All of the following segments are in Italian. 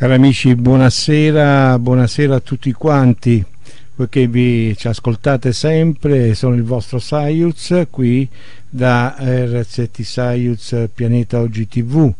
Cari amici, buonasera, buonasera a tutti quanti, poiché ci ascoltate sempre. Sono il vostro Sayuz qui da RZT Sayuz Pianeta Oggi TV.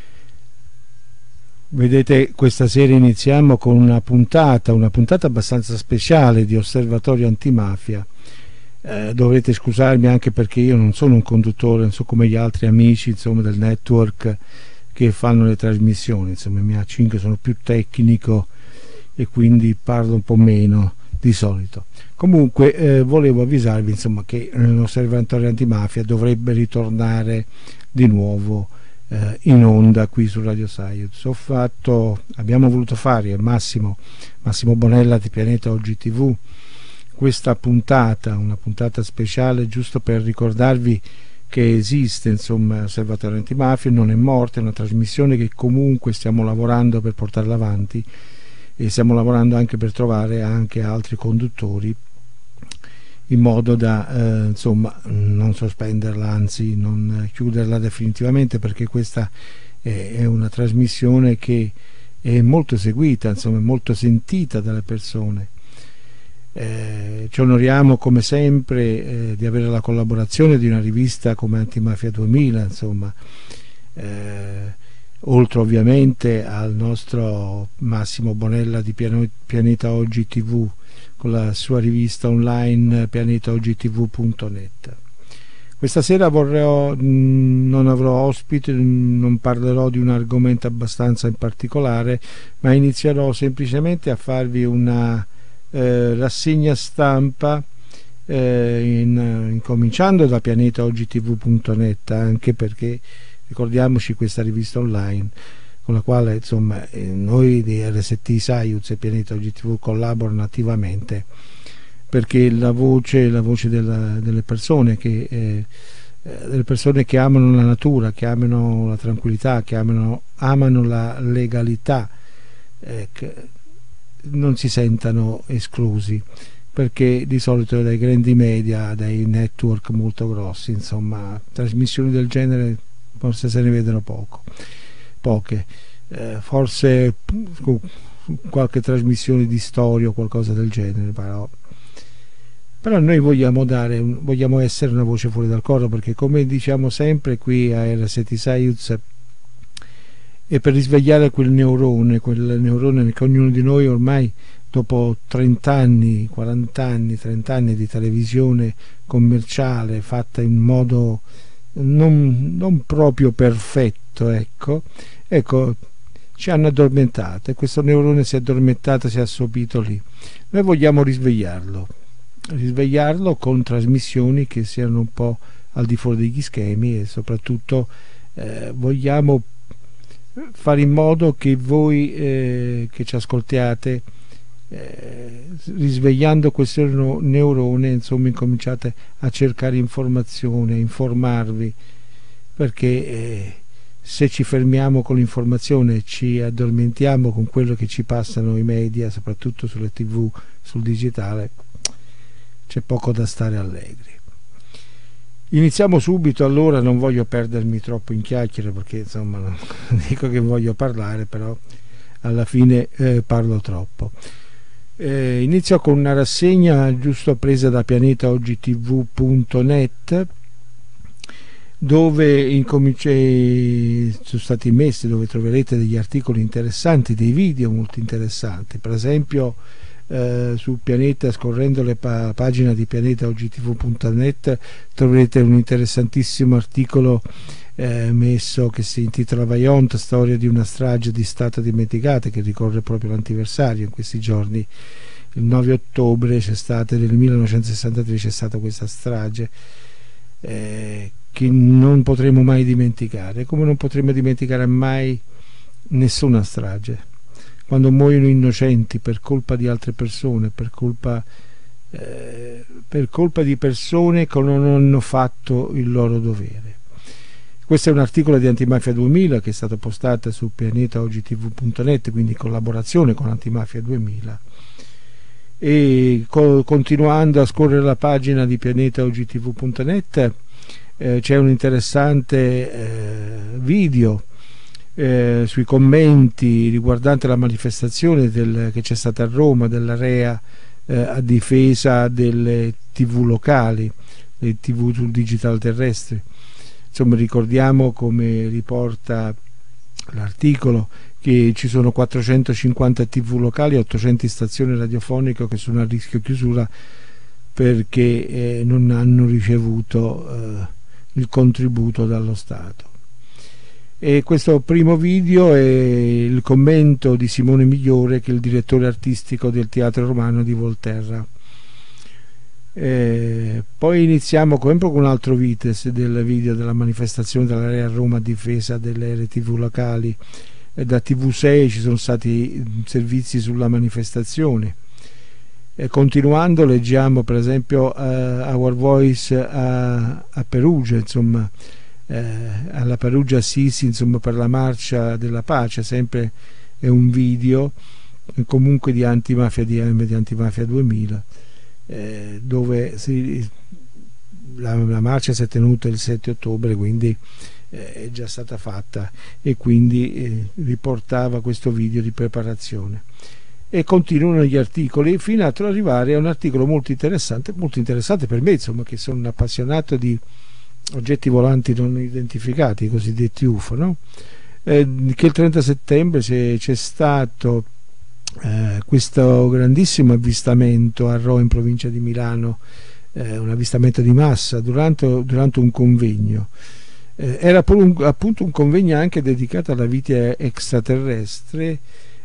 Vedete, questa sera iniziamo con una puntata abbastanza speciale di Osservatorio Antimafia. Dovrete scusarmi anche perché io non sono un conduttore, non so come gli altri amici, insomma, del network che fanno le trasmissioni. Insomma, il mio A5 sono più tecnico e quindi parlo un po' meno di solito. Comunque volevo avvisarvi, insomma, che l'Osservatorio Antimafia dovrebbe ritornare di nuovo in onda qui su Radio Sayuz. Abbiamo voluto fare Massimo Bonella di Pianeta Oggi TV questa puntata, una puntata speciale giusto per ricordarvi che esiste, insomma, l'Osservatorio Antimafia, non è morta, è una trasmissione che comunque stiamo lavorando per portarla avanti e stiamo lavorando anche per trovare anche altri conduttori in modo da insomma non sospenderla, anzi non chiuderla definitivamente, perché questa è una trasmissione che è molto seguita, insomma, è molto sentita dalle persone. Ci onoriamo come sempre di avere la collaborazione di una rivista come Antimafia 2000, insomma, oltre ovviamente al nostro Massimo Bonella di Pianeta Oggi TV con la sua rivista online pianetaogtv.net. Questa sera non avrò ospiti, non parlerò di un argomento abbastanza in particolare, ma inizierò semplicemente a farvi una rassegna stampa incominciando da pianetaogtv.net, anche perché ricordiamoci questa rivista online con la quale, insomma, noi di RZT Sayuz e Pianeta Oggi TV collaborano attivamente, perché la voce delle persone che amano la natura, che amano la tranquillità, che amano la legalità, non si sentano esclusi, perché di solito dai grandi media, dai network molto grossi, insomma, trasmissioni del genere forse se ne vedono poche, forse qualche trasmissione di storia o qualcosa del genere, però noi vogliamo essere una voce fuori dal coro, perché come diciamo sempre qui a RZT Sayuz, e per risvegliare quel neurone che ognuno di noi ormai, dopo 30 anni, 40 anni, 30 anni di televisione commerciale fatta in modo non proprio perfetto, ecco, ci hanno addormentato, e questo neurone si è addormentato, si è assopito lì. Noi vogliamo risvegliarlo con trasmissioni che siano un po' al di fuori degli schemi, e soprattutto vogliamo fare in modo che voi che ci ascoltiate, risvegliando questo neurone, insomma, incominciate a cercare informazione, a informarvi, perché se ci fermiamo con l'informazione, ci addormentiamo con quello che ci passano i media, soprattutto sulle TV, sul digitale, c'è poco da stare allegri. Iniziamo subito, allora. Non voglio perdermi troppo in chiacchiere, perché insomma non dico che voglio parlare, però alla fine parlo troppo. Inizio con una rassegna giusto presa da pianetaogtv.net, dove sono stati messi, dove troverete degli articoli interessanti, dei video molto interessanti. Per esempio su Pianeta, scorrendo le pagina di pianetaogtv.net, troverete un interessantissimo articolo messo che si intitola Vajont, storia di una strage di Stato dimenticata, che ricorre proprio l'anniversario in questi giorni. Il 9 ottobre del 1963 c'è stata questa strage che non potremo mai dimenticare, come non potremo dimenticare mai nessuna strage, quando muoiono innocenti per colpa di altre persone, per colpa di persone che non hanno fatto il loro dovere. Questo è un articolo di Antimafia 2000 che è stato postato su pianetaogtv.net, quindi in collaborazione con Antimafia 2000. E continuando a scorrere la pagina di pianetaogtv.net c'è un interessante video sui commenti riguardanti la manifestazione che c'è stata a Roma dell'AREA a difesa delle TV locali, le TV sul digitale terrestre. Insomma, ricordiamo, come riporta l'articolo, che ci sono 450 TV locali e 800 stazioni radiofoniche che sono a rischio chiusura perché non hanno ricevuto il contributo dallo Stato. E questo primo video è il commento di Simone Migliore, che è il direttore artistico del Teatro Romano di Volterra. Poi iniziamo sempre con un altro del video della manifestazione dell'area Roma a difesa delle RTV locali. Da TV6 ci sono stati servizi sulla manifestazione. Continuando, leggiamo per esempio Our Voice a Perugia, insomma, alla Perugia Assisi, insomma, per la marcia della pace. Sempre è un video comunque di Antimafia DM, di Antimafia 2000, dove la marcia si è tenuta il 7 ottobre, quindi è già stata fatta, e quindi riportava questo video di preparazione. E continuano gli articoli fino ad arrivare a un articolo molto interessante per me, insomma, che sono un appassionato di oggetti volanti non identificati, i cosiddetti UFO, no? Che il 30 settembre c'è stato questo grandissimo avvistamento a Rho, in provincia di Milano, un avvistamento di massa durante un convegno. Era appunto un convegno anche dedicato alla vita extraterrestre,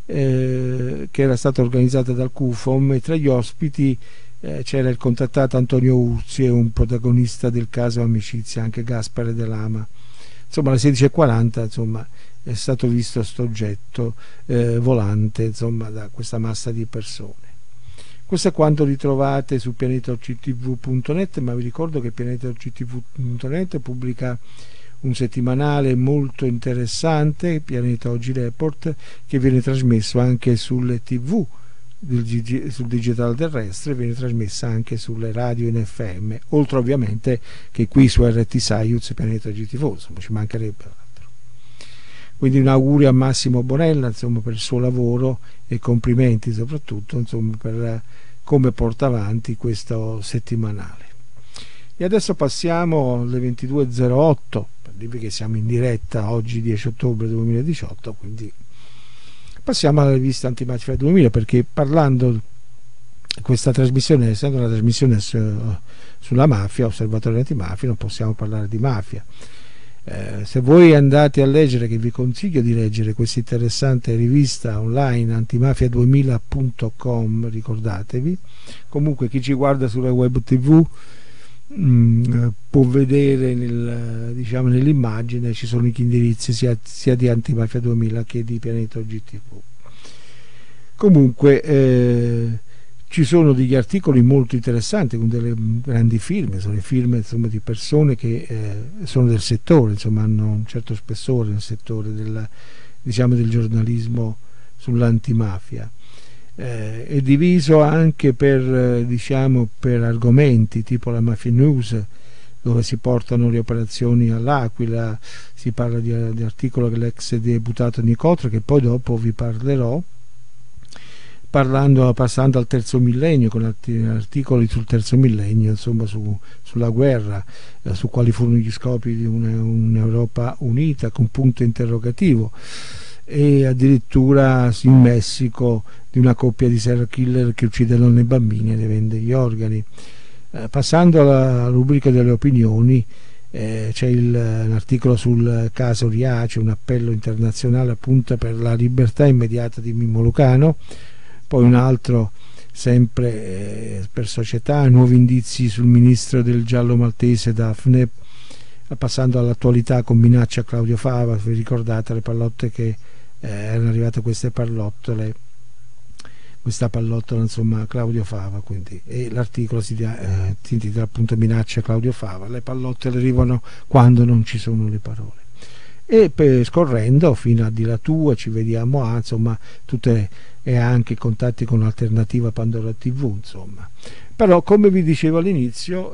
che era stata organizzata dal CUFOM, e tra gli ospiti c'era il contattato Antonio Urzi e un protagonista del caso Amicizia, anche Gaspare De Lama. Insomma, alle 16:40 insomma, è stato visto questo oggetto volante, insomma, da questa massa di persone. Questo è quanto ritrovate su pianetaoctv.net, ma vi ricordo che pianetaoctv.net pubblica un settimanale molto interessante, Pianeta Oggi Report, che viene trasmesso anche sulle TV, sul digitale terrestre, viene trasmessa anche sulle radio in FM, oltre ovviamente che qui su RT Saiuz Pianeta Oggi TV, insomma, ci mancherebbe altro. Quindi un augurio a Massimo Bonella, insomma, per il suo lavoro, e complimenti soprattutto, insomma, per come porta avanti questo settimanale. E adesso passiamo alle 22:08, per dirvi che siamo in diretta oggi 10 ottobre 2018, quindi passiamo alla rivista Antimafia 2000, perché parlando questa trasmissione, essendo una trasmissione sulla mafia, Osservatorio Antimafia, non possiamo parlare di mafia. Se voi andate a leggere, che vi consiglio di leggere questa interessante rivista online antimafia2000.com, ricordatevi. Comunque chi ci guarda sulla web tv può vedere nell'immagine, ci sono gli indirizzi sia di Antimafia 2000 che di Pianeta OGTV. Comunque ci sono degli articoli molto interessanti con delle grandi firme, sono le firme, insomma, di persone che sono del settore, insomma, hanno un certo spessore nel settore del giornalismo sull'antimafia. È diviso anche per argomenti, tipo la Mafia News, dove si portano le operazioni all'Aquila, si parla di articolo dell'ex deputato Nicotro, che poi dopo vi parlerò, passando al terzo millennio, con articoli sul terzo millennio, insomma, sulla guerra, su quali furono gli scopi di un'Europa unita, con punto interrogativo, e addirittura in Messico di una coppia di serial killer che uccide donne e bambini e ne vende gli organi. Passando alla rubrica delle opinioni, c'è un articolo sul caso Riace, un appello internazionale appunto per la libertà immediata di Mimmo Lucano. Poi un altro sempre per Società, nuovi indizi sul ministro del giallo maltese Daphne, passando all'attualità con minaccia a Claudio Fava. Vi ricordate le pallotte che erano arrivate, questa pallottola, insomma, Claudio Fava, quindi, e l'articolo si intitola appunto minaccia a Claudio Fava, le pallotte arrivano quando non ci sono le parole. E scorrendo fino a Di la tua, ci vediamo insomma, tutte, e anche contatti con Alternativa Pandora TV, insomma. Però, come vi dicevo all'inizio,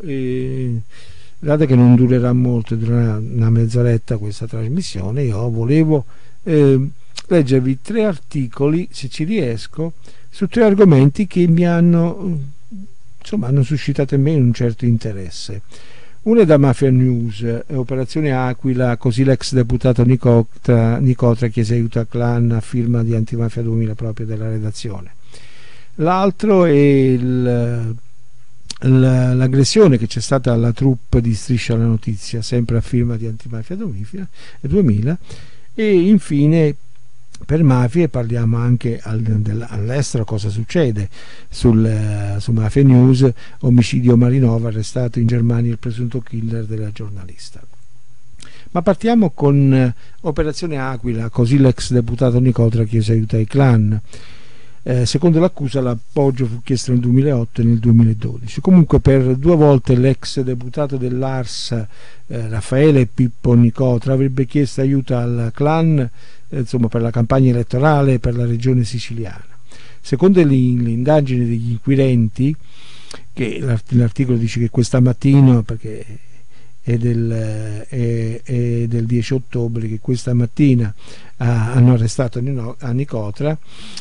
date che non durerà molto, durerà una mezz'oretta questa trasmissione, io volevo leggervi 3 articoli, se ci riesco, su 3 argomenti che mi hanno suscitato in me un certo interesse. Uno è da Mafia News, Operazione Aquila, così l'ex deputato Nicotra chiese aiuto al clan a firma di Antimafia 2000 proprio della redazione. L'altro è l'aggressione che c'è stata alla troupe di Striscia la Notizia, sempre a firma di Antimafia 2000. E infine per mafie parliamo anche all'estero cosa succede su Mafia News, omicidio Marinova, arrestato in Germania il presunto killer della giornalista. Ma partiamo con Operazione Aquila, così l'ex deputato Nicotra chiese aiuto ai clan. Secondo l'accusa l'appoggio fu chiesto nel 2008 e nel 2012. Comunque per 2 volte l'ex deputato dell'Ars Raffaele Pippo Nicotra avrebbe chiesto aiuto al clan per la campagna elettorale per la regione siciliana. Secondo l'indagine degli inquirenti, che l'articolo dice che questa mattina, perché è del 10 ottobre, che questa mattina hanno arrestato a Nicotra,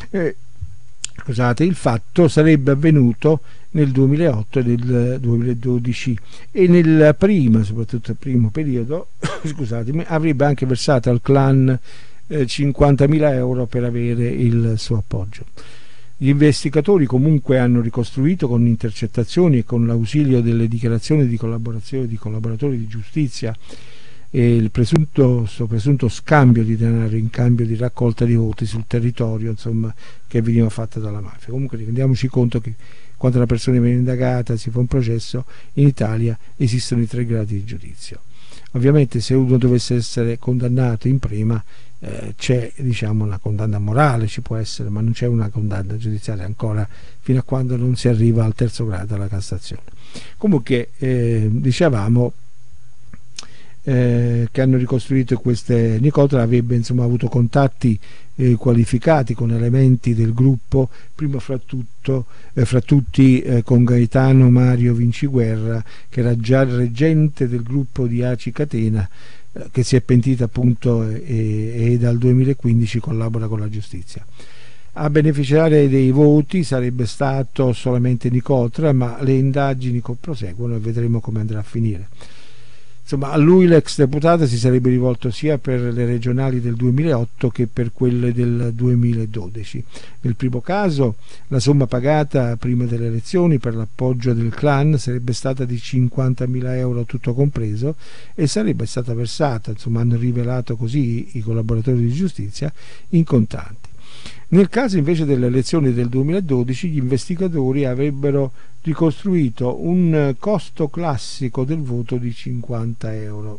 il fatto sarebbe avvenuto nel 2008 e nel 2012 e soprattutto nel primo periodo avrebbe anche versato al clan 50.000 euro per avere il suo appoggio. Gli investigatori comunque hanno ricostruito con intercettazioni e con l'ausilio delle dichiarazioni di collaborazione di collaboratori di giustizia e il presunto scambio di denaro in cambio di raccolta di voti sul territorio che veniva fatta dalla mafia. Comunque rendiamoci conto che quando una persona viene indagata, si fa un processo, in Italia esistono i 3 gradi di giudizio. Ovviamente se uno dovesse essere condannato in prima c'è una condanna morale, ci può essere, ma non c'è una condanna giudiziaria ancora fino a quando non si arriva al 3° grado, alla Cassazione. Comunque dicevamo che hanno ricostruito queste. Nicotra avrebbe avuto contatti qualificati con elementi del gruppo, prima fra tutti con Gaetano Mario Vinciguerra, che era già reggente del gruppo di Aci Catena, che si è pentita appunto e dal 2015 collabora con la giustizia. A beneficiare dei voti sarebbe stato solamente Nicotra, ma le indagini proseguono e vedremo come andrà a finire. A lui l'ex deputato si sarebbe rivolto sia per le regionali del 2008 che per quelle del 2012. Nel primo caso la somma pagata prima delle elezioni per l'appoggio del clan sarebbe stata di 50.000 euro tutto compreso e sarebbe stata versata, hanno rivelato così i collaboratori di giustizia, in contanti. Nel caso invece delle elezioni del 2012 gli investigatori avrebbero ricostruito un costo classico del voto di 50 euro.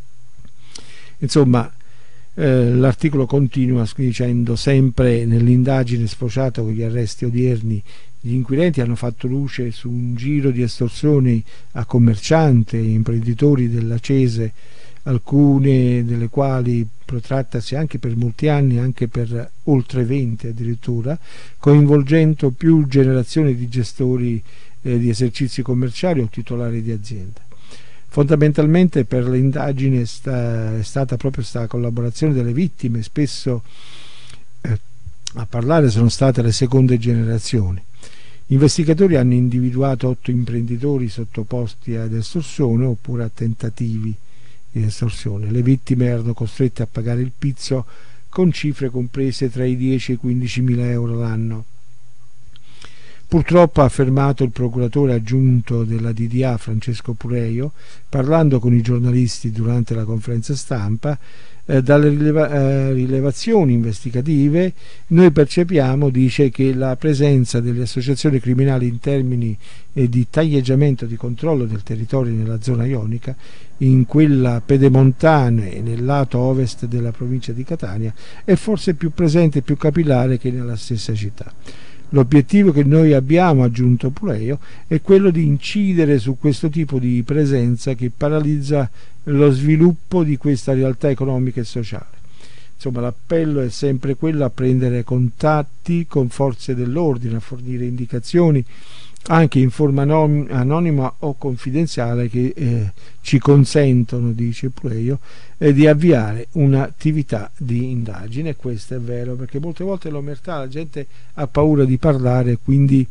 L'articolo continua dicendo: sempre nell'indagine sfociata con gli arresti odierni, gli inquirenti hanno fatto luce su un giro di estorsioni a commercianti e imprenditori della Cese, alcune delle quali protrattasi anche per molti anni, anche per oltre 20 addirittura, coinvolgendo più generazioni di gestori di esercizi commerciali o titolari di aziende. Fondamentalmente per le indagini è stata proprio questa collaborazione delle vittime, spesso a parlare sono state le seconde generazioni. Gli investigatori hanno individuato 8 imprenditori sottoposti ad estorsione oppure a tentativi di estorsione. Le vittime erano costrette a pagare il pizzo con cifre comprese tra i 10 e i 15.000 euro l'anno. Purtroppo, ha affermato il procuratore aggiunto della DDA Francesco Puleio, parlando con i giornalisti durante la conferenza stampa, dalle rilevazioni investigative noi percepiamo, dice, che la presenza delle associazioni criminali in termini di taglieggiamento di controllo del territorio nella zona ionica, in quella pedemontana e nel lato ovest della provincia di Catania, è forse più presente e più capillare che nella stessa città. L'obiettivo che noi abbiamo, aggiunto Puleio, è quello di incidere su questo tipo di presenza che paralizza lo sviluppo di questa realtà economica e sociale. L'appello è sempre quello a prendere contatti con forze dell'ordine, a fornire indicazioni anche in forma anonima o confidenziale, che ci consentono, dice Puleio, di avviare un'attività di indagine. Questo è vero, perché molte volte l'omertà, la gente ha paura di parlare, quindi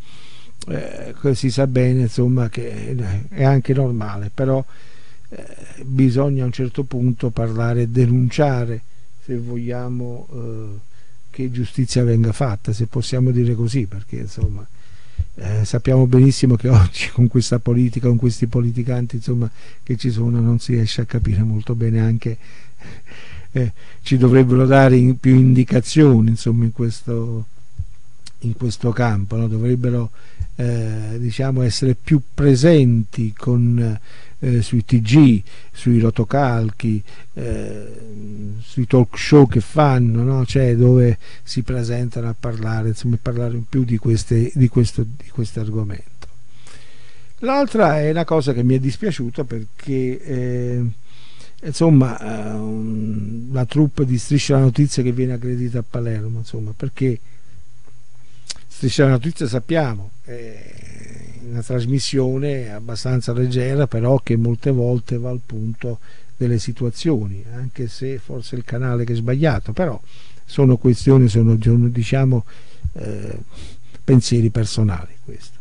si sa bene, insomma, che è anche normale, però bisogna a un certo punto parlare, denunciare, se vogliamo che giustizia venga fatta, se possiamo dire così, perché insomma sappiamo benissimo che oggi con questa politica, con questi politicanti, insomma, che ci sono, non si riesce a capire molto bene, anche ci dovrebbero dare più indicazioni, insomma, in questo campo, no? Dovrebbero diciamo essere più presenti sui TG, sui rotocalchi, sui talk show che fanno, no? Cioè dove si presentano a parlare, insomma, parlare in più di questo argomento. L'altra è una cosa che mi è dispiaciuta, perché insomma la troupe di Striscia la Notizia che viene aggredita a Palermo, insomma, perché Striscia la Notizia, sappiamo, è una trasmissione abbastanza leggera, però che molte volte va al punto delle situazioni, anche se forse è il canale che è sbagliato, però sono questioni, sono diciamo pensieri personali, questo.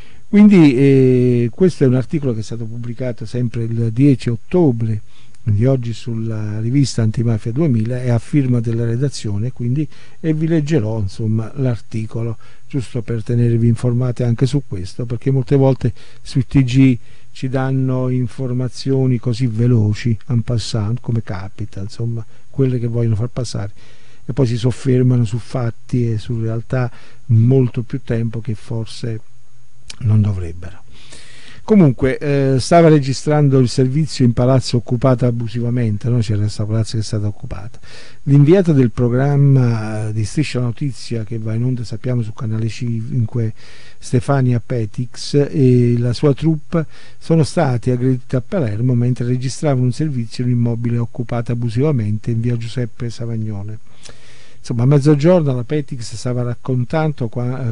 Quindi questo è un articolo che è stato pubblicato sempre il 10 ottobre di oggi sulla rivista Antimafia 2000, è a firma della redazione, quindi, e vi leggerò, insomma, l'articolo, giusto per tenervi informati anche su questo, perché molte volte sui TG ci danno informazioni così veloci, en passant, come capita, insomma, quelle che vogliono far passare, e poi si soffermano su fatti e su realtà molto più tempo che forse non dovrebbero. Comunque stava registrando il servizio in palazzo occupato abusivamente, no? C'era questa palazzo che è stata occupata. L'inviata del programma di Striscia la Notizia, che va in onda, sappiamo, su canale 5, Stefania Petix, e la sua troupe sono stati aggrediti a Palermo mentre registravano un servizio in un immobile occupato abusivamente in via Giuseppe Savagnone. Insomma, a mezzogiorno la Petix stava raccontando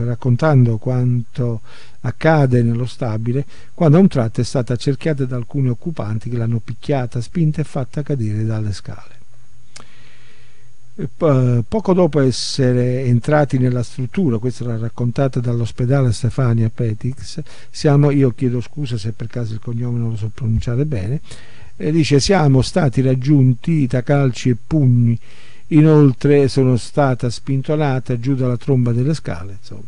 quanto accade nello stabile, quando a un tratto è stata accerchiata da alcuni occupanti che l'hanno picchiata, spinta e fatta cadere dalle scale. Poco dopo essere entrati nella struttura, questa l'ha raccontata dall'ospedale Stefania Petix, io chiedo scusa se per caso il cognome non lo so pronunciare bene, dice: siamo stati raggiunti da calci e pugni, inoltre sono stata spintolata giù dalla tromba delle scale. Insomma,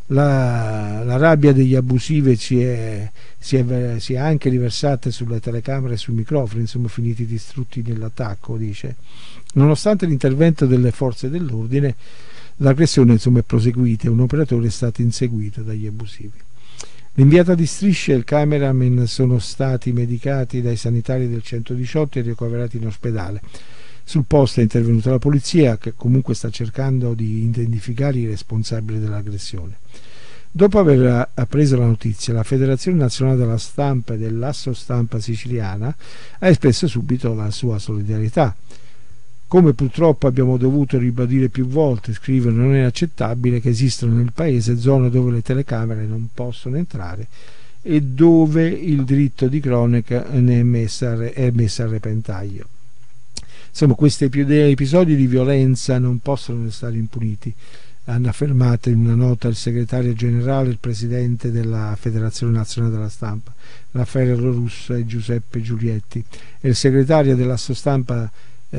la rabbia degli abusivi si è anche riversata sulle telecamere e sui microfoni, insomma, finiti distrutti nell'attacco, dice. Nonostante l'intervento delle forze dell'ordine, l'aggressione, insomma, è proseguita e un operatore è stato inseguito dagli abusivi. L'inviata di Striscia e il cameraman sono stati medicati dai sanitari del 118 e ricoverati in ospedale. Sul posto è intervenuta la polizia, che comunque sta cercando di identificare i responsabili dell'aggressione. Dopo aver appreso la notizia, la Federazione Nazionale della Stampa e dell'Asso Stampa Siciliana ha espresso subito la sua solidarietà. Come purtroppo abbiamo dovuto ribadire più volte, scrive, non è accettabile che esistano nel paese zone dove le telecamere non possono entrare e dove il diritto di cronaca è messo a repentaglio. Insomma, questi episodi di violenza non possono restare impuniti, hanno affermato in una nota il segretario generale, il presidente della Federazione Nazionale della Stampa, Raffaele Russo e Giuseppe Giulietti, e il segretario dell'Asso Stampa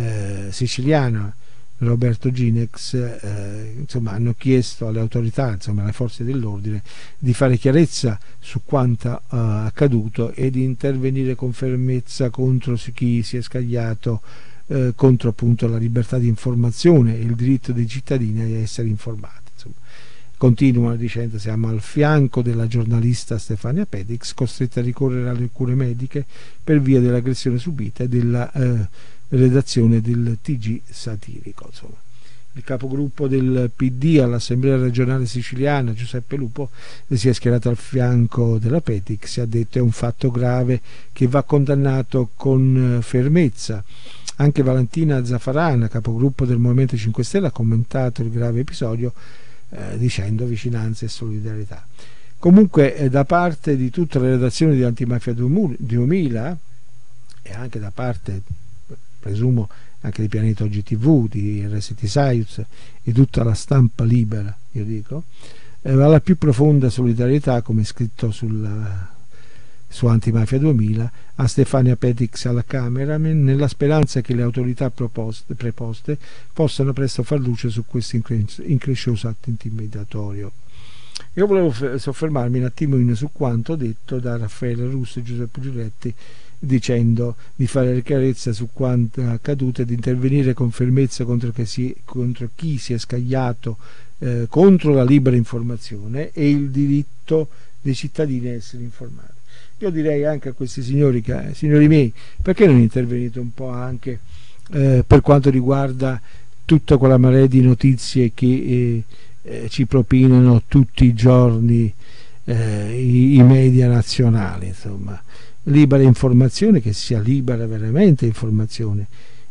siciliana, Roberto Ginex. Insomma, hanno chiesto alle autorità, insomma, alle forze dell'ordine, di fare chiarezza su quanto accaduto e di intervenire con fermezza contro chi si è scagliato contro, appunto, la libertà di informazione e il diritto dei cittadini a essere informati. Insomma, continuano dicendo: siamo al fianco della giornalista Stefania Petix, costretta a ricorrere alle cure mediche per via dell'aggressione subita e della redazione del TG satirico. Insomma, il capogruppo del PD all'Assemblea regionale siciliana, Giuseppe Lupo, si è schierato al fianco della Petix e ha detto: è un fatto grave che va condannato con fermezza. Anche Valentina Zaffarana, capogruppo del Movimento 5 Stelle, ha commentato il grave episodio dicendo vicinanza e solidarietà. Comunque da parte di tutte le redazioni di Antimafia 2000 e anche da parte, presumo, anche di Pianeta Oggi TV, di RST Science e tutta la stampa libera, io dico, alla più profonda solidarietà, come scritto su Antimafia 2000, a Stefania Petix alla Camera, nella speranza che le autorità preposte possano presto far luce su questo increscioso atto intimidatorio. Io volevo soffermarmi un attimino su quanto detto da Raffaele Russo e Giuseppe Giuretti, dicendo di fare chiarezza su quanto accaduto e di intervenire con fermezza contro chi si è scagliato contro la libera informazione e il diritto dei cittadini a essere informati. Io direi anche a questi signori miei, perché non intervenite un po' anche per quanto riguarda tutta quella marea di notizie che ci propinano tutti i giorni i media nazionali, insomma, libera informazione, che sia libera veramente informazione,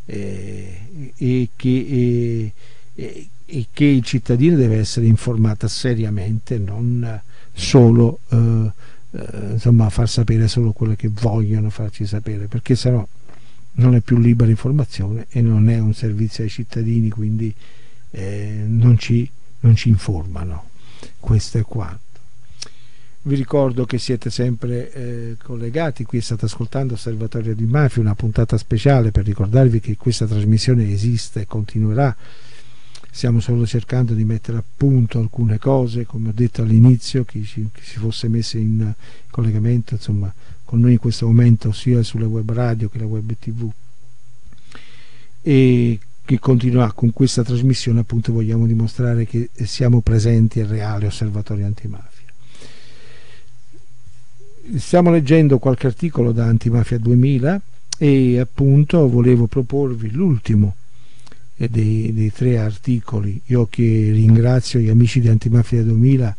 e che il cittadino deve essere informato seriamente, non solo insomma far sapere solo quello che vogliono farci sapere, perché sennò non è più libera informazione e non è un servizio ai cittadini, quindi non ci informano. Questo è quanto. Vi ricordo che siete sempre collegati, qui state ascoltando Osservatorio di Mafia, una puntata speciale per ricordarvi che questa trasmissione esiste e continuerà. Stiamo solo cercando di mettere a punto alcune cose, come ho detto all'inizio, chi si fosse messo in collegamento, insomma, con noi in questo momento, sia sulle web radio che la web tv, e che continuerà con questa trasmissione. Appunto vogliamo dimostrare che siamo presenti e reale Osservatorio Antimafia. Stiamo leggendo qualche articolo da Antimafia 2000 e appunto volevo proporvi l'ultimo dei 3 articoli. Io che ringrazio gli amici di Antimafia 2000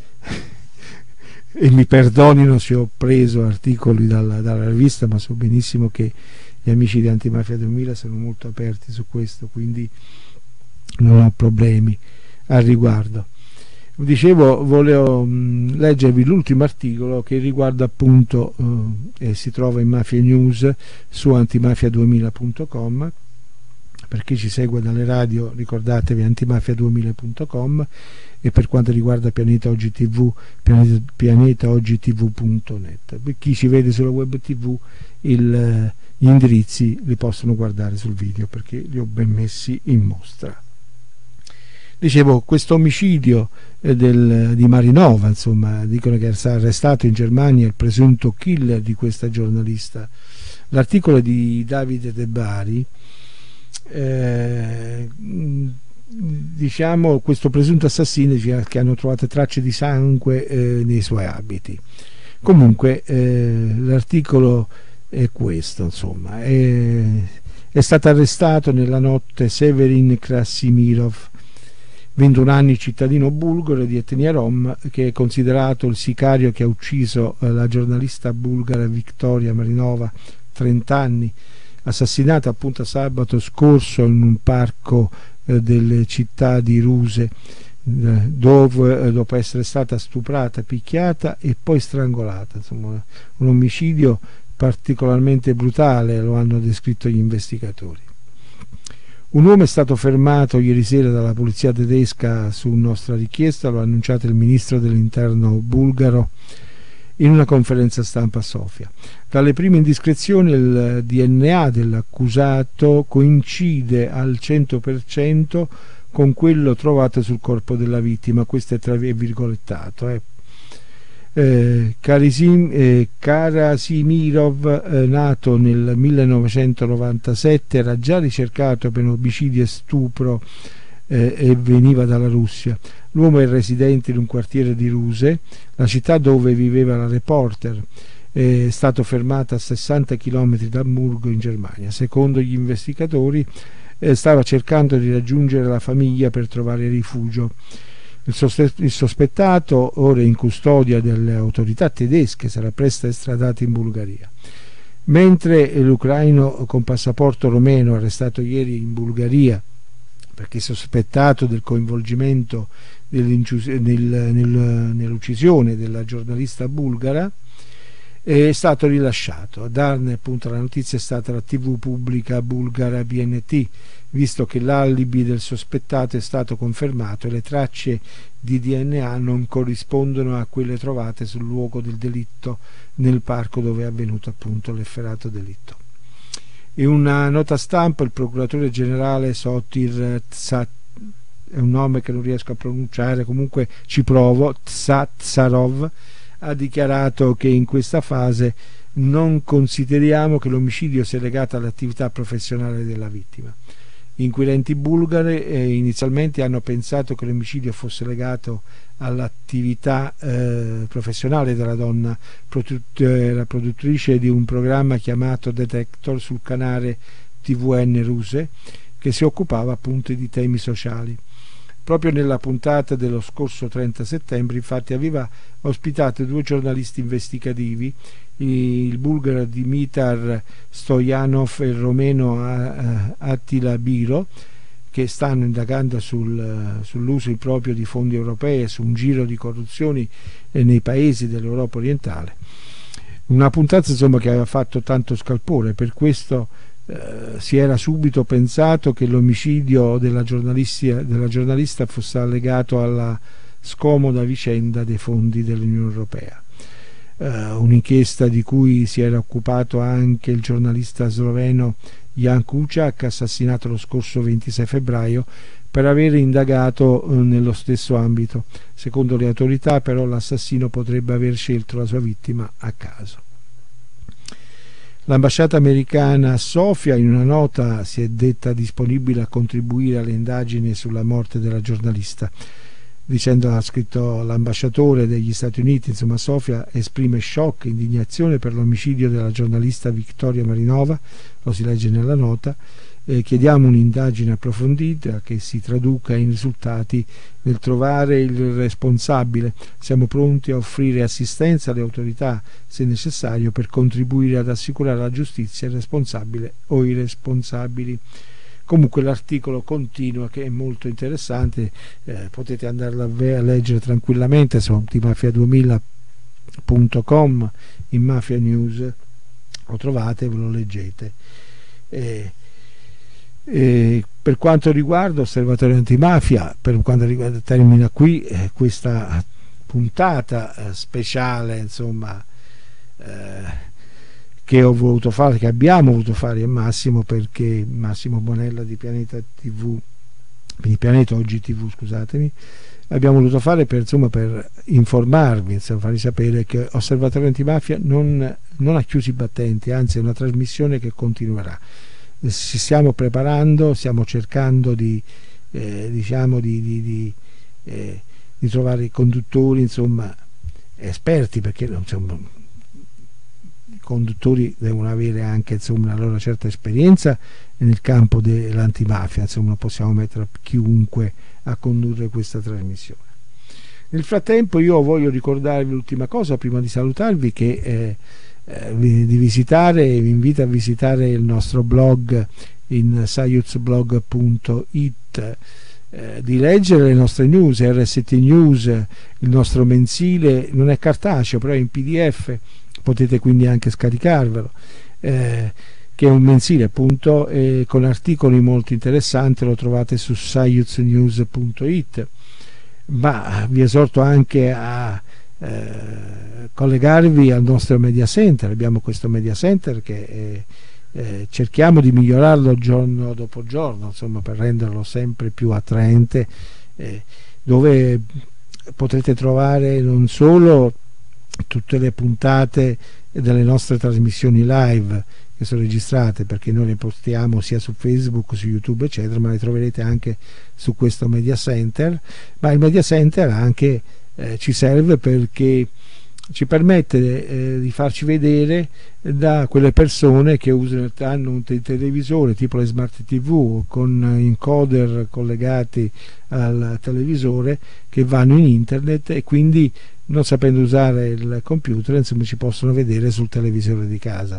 e mi perdonino se ho preso articoli dalla rivista, ma so benissimo che gli amici di Antimafia 2000 sono molto aperti su questo, quindi non ho problemi al riguardo. Dicevo, volevo leggervi l'ultimo articolo che riguarda appunto si trova in Mafia News su antimafia2000.com. Per chi ci segue dalle radio, ricordatevi antimafia2000.com, e per quanto riguarda Pianeta Oggi TV, pianetaogitv.net. Per chi ci vede sulla web tv, gli indirizzi li possono guardare sul video, perché li ho ben messi in mostra. Dicevo, questo omicidio di Marinova, insomma, dicono che è stato arrestato in Germania il presunto killer di questa giornalista. L'articolo di Davide De Bari, diciamo, questo presunto assassino dice che hanno trovato tracce di sangue nei suoi abiti. Comunque l'articolo è questo, insomma, è stato arrestato nella notte Severin Krasimirov, 21 anni, cittadino bulgaro di etnia rom, che è considerato il sicario che ha ucciso la giornalista bulgara Victoria Marinova, 30 anni, assassinata appunto sabato scorso in un parco delle città di Ruse, dove dopo essere stata stuprata, picchiata e poi strangolata. Insomma, un omicidio particolarmente brutale, lo hanno descritto gli investigatori. Un uomo è stato fermato ieri sera dalla polizia tedesca su nostra richiesta, lo ha annunciato il ministro dell'interno bulgaro in una conferenza stampa a Sofia. Dalle prime indiscrezioni il DNA dell'accusato coincide al 100% con quello trovato sul corpo della vittima, questo è tra virgolettato. Karasimirov, nato nel 1997, era già ricercato per omicidio e stupro e veniva dalla Russia. L'uomo è residente in un quartiere di Ruse, la città dove viveva la reporter. È stato fermato a 60 km da Hamburgo in Germania. Secondo gli investigatori stava cercando di raggiungere la famiglia per trovare rifugio. Il sospettato, ora in custodia delle autorità tedesche, sarà presto estradato in Bulgaria. Mentre l'ucraino con passaporto romeno, arrestato ieri in Bulgaria perché sospettato del coinvolgimento nell'uccisione della giornalista bulgara, è stato rilasciato. A darne appunto la notizia è stata la TV pubblica bulgara BNT, visto che l'alibi del sospettato è stato confermato e le tracce di DNA non corrispondono a quelle trovate sul luogo del delitto nel parco dove è avvenuto appunto l'efferato delitto. In una nota stampa il procuratore generale Sotir Tsat, è un nome che non riesco a pronunciare, comunque ci provo, Tsarov, ha dichiarato che in questa fase non consideriamo che l'omicidio sia legato all'attività professionale della vittima. Gli inquirenti bulgari inizialmente hanno pensato che l'omicidio fosse legato all'attività professionale della donna, la produttrice di un programma chiamato Detector sul canale TVN Ruse, che si occupava appunto di temi sociali. Proprio nella puntata dello scorso 30 settembre infatti aveva ospitato 2 giornalisti investigativi, il bulgaro Dimitar Stoyanov e il romeno Attila Biro, che stanno indagando sull'uso improprio di fondi europei e su un giro di corruzioni nei paesi dell'Europa orientale. Una puntata insomma che aveva fatto tanto scalpore, per questo si era subito pensato che l'omicidio della giornalista fosse legato alla scomoda vicenda dei fondi dell'Unione Europea. Un'inchiesta di cui si era occupato anche il giornalista sloveno Jan Kuciak, assassinato lo scorso 26 febbraio per aver indagato nello stesso ambito. Secondo le autorità però l'assassino potrebbe aver scelto la sua vittima a caso. L'ambasciata americana a Sofia in una nota si è detta disponibile a contribuire alle indagini sulla morte della giornalista, dicendo, ha scritto l'ambasciatore degli Stati Uniti, insomma Sofia esprime shock e indignazione per l'omicidio della giornalista Victoria Marinova, lo si legge nella nota, chiediamo un'indagine approfondita che si traduca in risultati nel trovare il responsabile. Siamo pronti a offrire assistenza alle autorità se necessario per contribuire ad assicurare la giustizia al responsabile o i responsabili. Comunque l'articolo continua, che è molto interessante, potete andarlo a leggere tranquillamente su antimafia2000.com, in Mafia News lo trovate, ve lo leggete. Per quanto riguarda Osservatorio Antimafia, per quanto riguarda, termina qui questa puntata speciale, insomma, che ho voluto fare, che abbiamo voluto fare a Massimo, perché Massimo Bonella di Pianeta TV, di Pianeta Oggi TV, scusatemi, abbiamo voluto fare per, insomma, per informarvi, insomma, farvi sapere che Osservatorio Antimafia non ha chiuso i battenti, anzi è una trasmissione che continuerà. Ci stiamo preparando, stiamo cercando di trovare i conduttori, insomma, esperti, perché insomma, i conduttori devono avere anche, insomma, una loro certa esperienza nel campo dell'antimafia, insomma non possiamo mettere chiunque a condurre questa trasmissione. Nel frattempo io voglio ricordarvi l'ultima cosa prima di salutarvi, che vi invito a visitare il nostro blog in sayuzblog.it, di leggere le nostre news, RST News, il nostro mensile, non è cartaceo però è in PDF, potete quindi anche scaricarvelo, che è un mensile appunto, con articoli molto interessanti, lo trovate su sayuznews.it, ma vi esorto anche a collegarvi al nostro media center. Abbiamo questo media center che cerchiamo di migliorarlo giorno dopo giorno, insomma, per renderlo sempre più attraente, dove potrete trovare non solo tutte le puntate delle nostre trasmissioni live che sono registrate, perché noi le postiamo sia su Facebook, su YouTube eccetera, ma le troverete anche su questo media center. Ma il media center anche ci serve perché ci permette di farci vedere da quelle persone che hanno un televisore tipo le smart TV con encoder collegati al televisore, che vanno in internet e quindi, non sapendo usare il computer, insomma, ci possono vedere sul televisore di casa.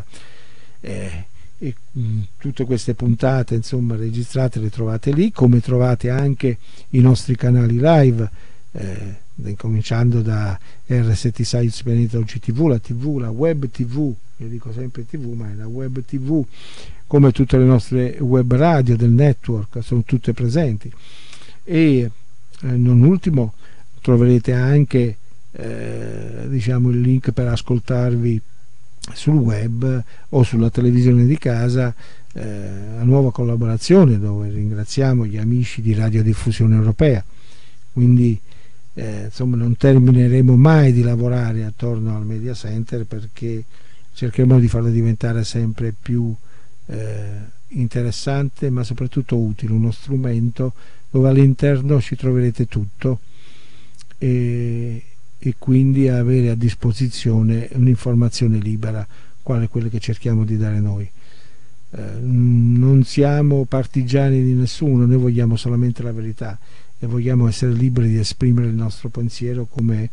Tutte queste puntate, insomma, registrate le trovate lì, come trovate anche i nostri canali live cominciando da RST Science Pianeta Oggi TV, la web TV, io dico sempre TV, ma è la web TV, come tutte le nostre web radio del network, sono tutte presenti. E non ultimo troverete anche diciamo il link per ascoltarvi sul web o sulla televisione di casa, la nuova collaborazione, dove ringraziamo gli amici di Radiodiffusione Europea. Quindi insomma non termineremo mai di lavorare attorno al Media Center, perché cercheremo di farlo diventare sempre più interessante, ma soprattutto utile, uno strumento dove all'interno ci troverete tutto e quindi avere a disposizione un'informazione libera, quale quella che cerchiamo di dare noi. Non siamo partigiani di nessuno, noi vogliamo solamente la verità e vogliamo essere liberi di esprimere il nostro pensiero come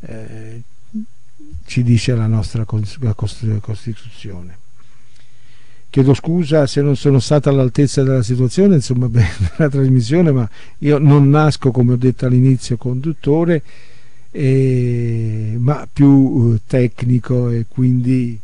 ci dice la nostra Costituzione. Chiedo scusa se non sono stata all'altezza della situazione, insomma, della trasmissione, ma io non nasco, come ho detto all'inizio, conduttore, ma più tecnico, e quindi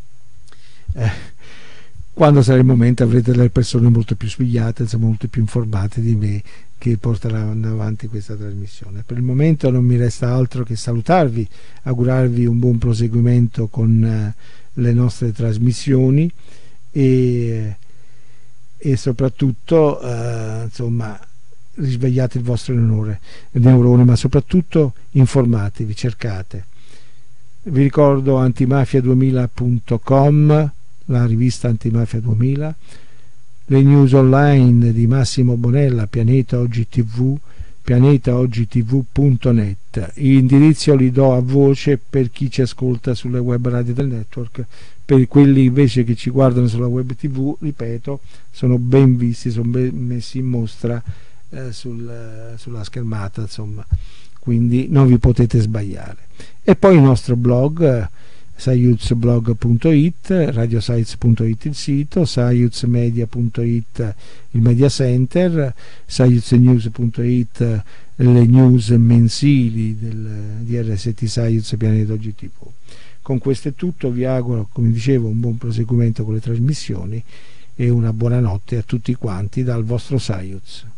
quando sarà il momento avrete delle persone molto più spigliate, insomma, molto più informate di me, che porteranno avanti questa trasmissione. Per il momento non mi resta altro che salutarvi, augurarvi un buon proseguimento con le nostre trasmissioni e soprattutto insomma, risvegliate il vostro neurone, ma soprattutto informatevi, cercate. Vi ricordo antimafia2000.com, la rivista Antimafia 2000, le news online di Massimo Bonella, Pianeta Oggi TV, pianetaoggitv.net. L'indirizzo li do a voce per chi ci ascolta sulle web radio del network. Per quelli invece che ci guardano sulla web TV, ripeto, sono ben visti, sono ben messi in mostra sulla schermata, insomma, quindi non vi potete sbagliare. E poi il nostro blog, sciuzblog.it, radiosites.it il sito, sciuzmedia.it il media center, sciuznews.it le news mensili di RST Science Pianeta Oggi TV. Con questo è tutto, vi auguro, come dicevo, un buon proseguimento con le trasmissioni e una buona notte a tutti quanti dal vostro Sciuz.